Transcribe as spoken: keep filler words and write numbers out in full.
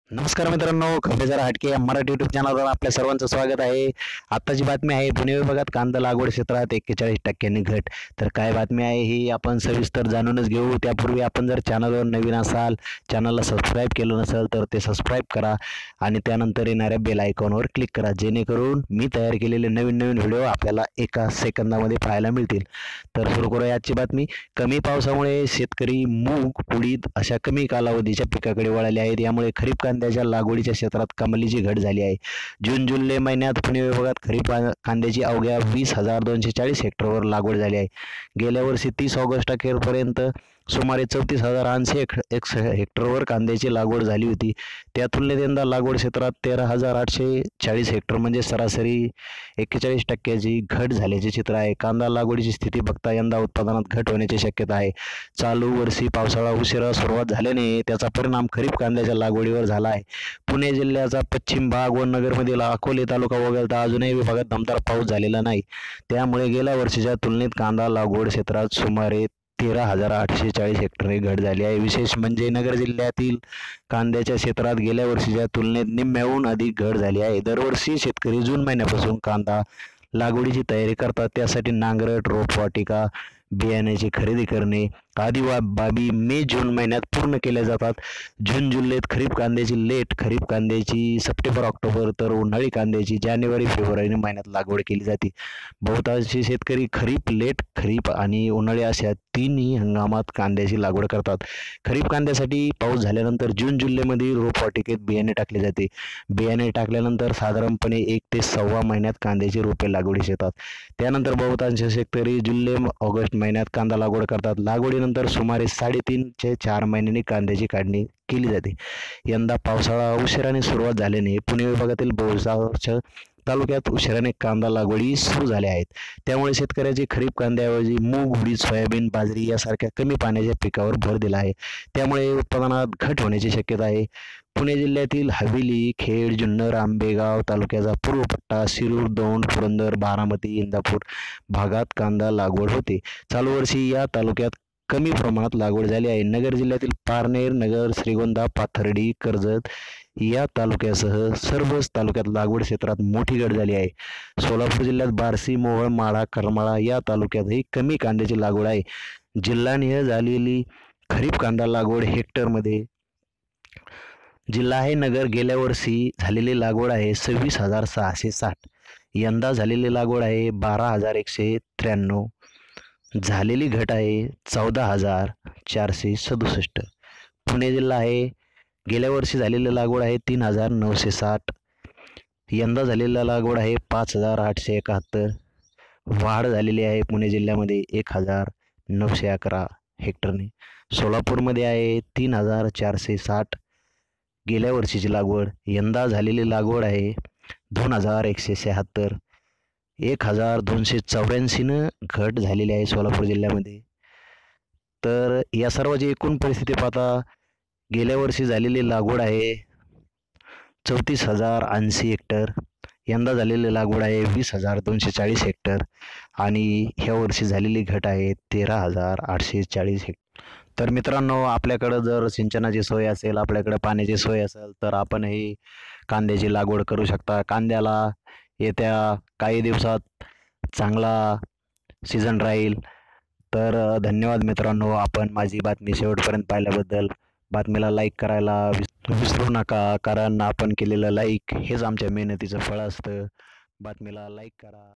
नमस्कार मित्रांनो, खंडेजरा हटके या मराठी युट्यूब चॅनलवर आपल्या सर्वांचं स्वागत आहे. आत्ताची बातमी आहे, पुणे विभागात कांदा लागवड क्षेत्रात एक्केचाळीस टक्क्यांनी घट. तर काय बातमी आहे ही आपण सविस्तर जाणूनच घेऊ. त्यापूर्वी आपण जर चॅनलवर नवीन असाल, चॅनलला सबस्क्राईब केलं नसेल तर ते सबस्क्राईब करा आणि त्यानंतर येणाऱ्या बेल आयकॉनवर क्लिक करा, जेणेकरून मी तयार केलेले नवीन नवीन व्हिडिओ आपल्याला एका सेकंदामध्ये पाहायला मिळतील. तर सुरू करूया आजची बातमी. कमी पावसामुळे शेतकरी मूग, उडीद अशा कमी कालावधीच्या पिकाकडे वळाले आहेत. यामुळे खरीप कांद्याच्या लागवडीच्या क्षेत्रात कमालीची घट झाली आहे. जून जुलै महिन्यात पुणे विभागात खरीप कांद्याची अवघ्या वीस हजार दोनशे चाळीस हेक्टरवर लागवड झाली आहे. गेल्या वर्षी तीस ऑगस्ट अखेरपर्यंत सुमारे चौतीस हजार ऐंशी हेक्टरवर कांद्याची लागवड झाली होती. त्या तुलनेत यंदा लागवड क्षेत्रात तेरा हजार आठशे चाळीस हेक्टर म्हणजे सरासरी एक्केचाळीस टक्क्याची घट झाल्याचे चित्र आहे. कांदा लागवडीची स्थिती बघता यंदा उत्पादनात घट होण्याची शक्यता आहे. चालू वर्षी पावसाळा उशिरा सुरुवात झाल्याने त्याचा परिणाम खरीप कांद्याच्या लागवडीवर झाला आहे. पुणे जिल्ह्याचा पश्चिम भाग व नगरमधील अकोले तालुका वगळता अजूनही विभागात दमदार पाऊस झालेला नाही. त्यामुळे गेल्या वर्षीच्या तुलनेत कांदा लागवड क्षेत्रात सुमारे तेरा हजार आठशे चाळीस हेक्टरने घट झाली आहे. विशेष म्हणजे नगर जिल्ह्यातील कांद्याच्या क्षेत्रात गेल्या वर्षीच्या तुलनेत निम्म्याहून अधिक घट झाली आहे. दरवर्षी शेतकरी जून महिन्यापासून कांदा लागवडीची तयारी करतात. त्यासाठी नांगरट, रोपवाटिका, बियाण्याची खरेदी करणे आदी बाबी मे जून महिन्यात पूर्ण केल्या जातात. जून जुलैत खरीप कांद्याची लेट, खरीप कांद्याची सप्टेंबर ऑक्टोबर, तर उन्हाळी कांद्याची जानेवारी फेब्रुवारी महिन्यात लागवड केली जाते. बहुतांशी शेतकरी खरीप, लेट खरीप आणि उन्हाळी अशा तिन्ही हंगामात कांद्याची लागवड करतात. खरीप कांद्यासाठी पाऊस झाल्यानंतर जून जुलैमध्ये रोपवाटिकेत बियाणे टाकले जाते. बियाणे टाकल्यानंतर साधारणपणे एक ते सव्वा महिन्यात कांद्याची रोपे लागवडीस येतात. त्यानंतर बहुतांश शेतकरी जुलै ऑगस्ट महिन्यात कांदा लागवड करतात. लागवडीनंतर सुमारे साडेतीन ते चार महिन्यांनी कांद्याची काढणी केली जाते. यंदा पावसाळा उशिराने सुरुवात झाल्याने पुणे विभागातील बहुतांश तालुक्यात उशिराने कांदा लागवडी सुरू झाल्या आहेत. त्यामुळे शेतकऱ्याची खरीप कांद्याऐवजी मूग, उडीद, सोयाबीन, बाजरी यासारख्या कमी पाण्याच्या पिकावर भर दिला आहे. त्यामुळे उत्पादनात घट होण्याची शक्यता आहे. पुणे जिल्ह्यातील हवेली, खेड, जुन्नर, आंबेगाव तालुक्याचा पूर्व पट्टा, शिरूर, दौंड, पुरंदर, बारामती, इंदापूर भागात कांदा लागवड होते. चालू वर्षी या तालुक्यात कमी प्रमाणात लागवड झाली आहे. नगर जिल्ह्यातील पारनेर, नगर, श्रीगोंदा, पाथर्डी, कर्जत या तालुक्यासह सर्वच तालुक्यात लागवड क्षेत्रात मोठी घट झाली आहे. सोलापूर जिल्ह्यात बार्शी, मोहोळ, माढा, करमाळा या तालुक्यातही कमी कांद्याची लागवड आहे. जिल्हानिहाय झालेली खरीप कांदा लागवड हेक्टरमध्ये जिल्हा आहे नगर. गेल्या वर्षी झालेली लागवड आहे सव्वीस हजार सहाशे साठ. यंदा झालेली लागवड आहे बारा हजार एकशे त्र्याण्णव. झालेली घट आहे चौदा हजार चारशे सदुसष्ट. पुणे जिल्हा आहे. गेल्या वर्षी झालेली लागवड आहे तीन हजार नऊशे साठ. यंदा झालेला लागवड आहे पाच हजार आठशे एकाहत्तर. वाढ झालेली आहे पुणे जिल्ह्यामध्ये एक हजार नऊशे अकरा हेक्टरने. सोलापूरमध्ये आहे तीन हजार चारशे साठ गेल्या वर्षीची लागवड. यंदा झालेली लागवड आहे दोन हजार एकशे शहात्तर. एक हजार दोनशे चौऱ्याऐंशीनं घट झालेली आहे सोलापूर जिल्ह्यामध्ये. तर या सर्वाची एकूण परिस्थिती पाहता गेल्या वर्षी झालेली लागवड आहे चौतीस हजार ऐंशी हेक्टर. यंदा झालेली लागवड आहे वीस हजार दोनशे चाळीस हेक्टर आणि ह्या वर्षी झालेली घट आहे तेरा हजार आठशे चाळीस हेक्टर. तर मित्रांनो, आपल्याकडं जर सिंचनाची सोय असेल, आपल्याकडं पाण्याची सोय असेल तर आपणही कांद्याची लागवड करू शकता. कांद्याला येत्या काही दिवसात चांगला सीझन राहील. तर धन्यवाद मित्रांनो, आपण माझी बातमी शेवटपर्यंत पाहिल्याबद्दल. बातमीला लाईक करायला विस विसरू नका, कारण आपण केलेलं लाईक हेच आमच्या मेहनतीचं फळ असतं. बातमीला लाईक करा.